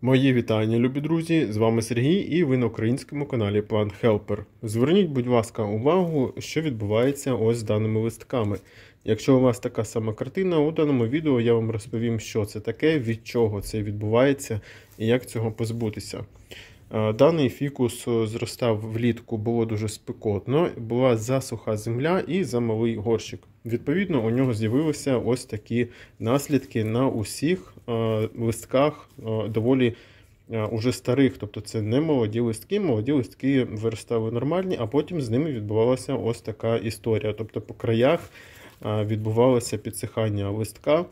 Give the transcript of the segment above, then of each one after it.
Мої вітання, любі друзі! З вами Сергій і ви на українському каналі Plant Helper. Зверніть, будь ласка, увагу, що відбувається ось з даними листками. Якщо у вас така сама картина, у даному відео я вам розповім, що це таке, від чого це відбувається і як цього позбутися. Даний фікус зростав влітку, було дуже спекотно, була засуха земля і замалий горщик. Відповідно, у нього з'явилися ось такі наслідки на усіх листках доволі уже старих. Тобто це не молоді листки виростали нормальні, а потім з ними відбувалася ось така історія. Тобто по краях відбувалося підсихання листка.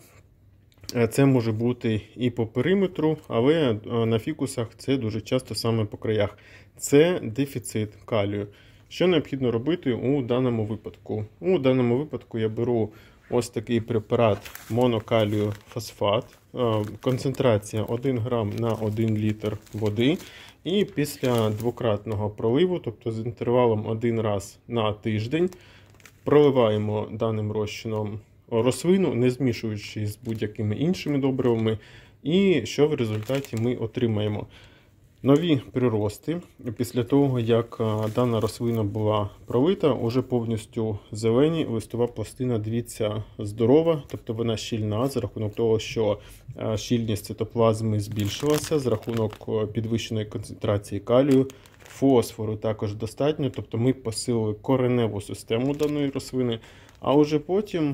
Це може бути і по периметру, але на фікусах це дуже часто саме по краях. Це дефіцит калію. Що необхідно робити у даному випадку? У даному випадку я беру ось такий препарат монокалію фосфат. Концентрація 1 грам на 1 літр води. І після двократного проливу, тобто з інтервалом 1 раз на тиждень, проливаємо даним розчином рослину, не змішуючи з будь-якими іншими добривами. І що в результаті ми отримаємо? Нові прирости. Після того, як дана рослина була пролита, уже повністю зелені, листова пластина, дивіться, здорова, тобто вона щільна, за рахунок того, що щільність цитоплазми збільшилася, за рахунок підвищеної концентрації калію, фосфору також достатньо, тобто ми посилили кореневу систему даної рослини, а вже потім,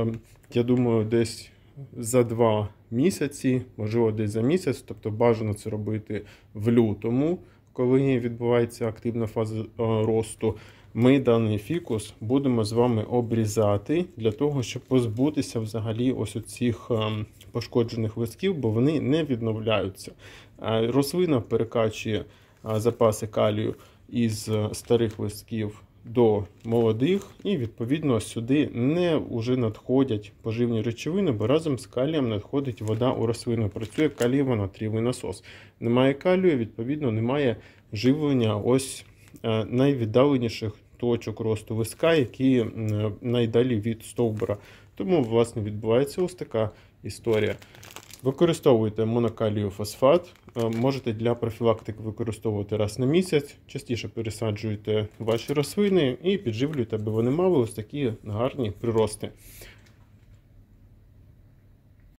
я думаю, десь за 2 місяці, можливо десь за місяць, тобто бажано це робити в лютому, коли відбувається активна фаза росту, ми даний фікус будемо з вами обрізати для того, щоб позбутися взагалі ось оцих пошкоджених листків, бо вони не відновляються. Рослина перекачує запаси калію із старих листків до молодих, і відповідно сюди не вже надходять поживні речовини, бо разом з калієм надходить вода у рослину. Працює калієво-натрієвий насос. Немає калію, відповідно немає живлення ось найвіддаленіших точок росту листка, які найдалі від стовбура. Тому, власне, відбувається ось така історія. Використовуйте монокалію фосфат, можете для профілактики використовувати раз на місяць, частіше пересаджуйте ваші рослини і підживлюйте, аби вони мали ось такі гарні прирости.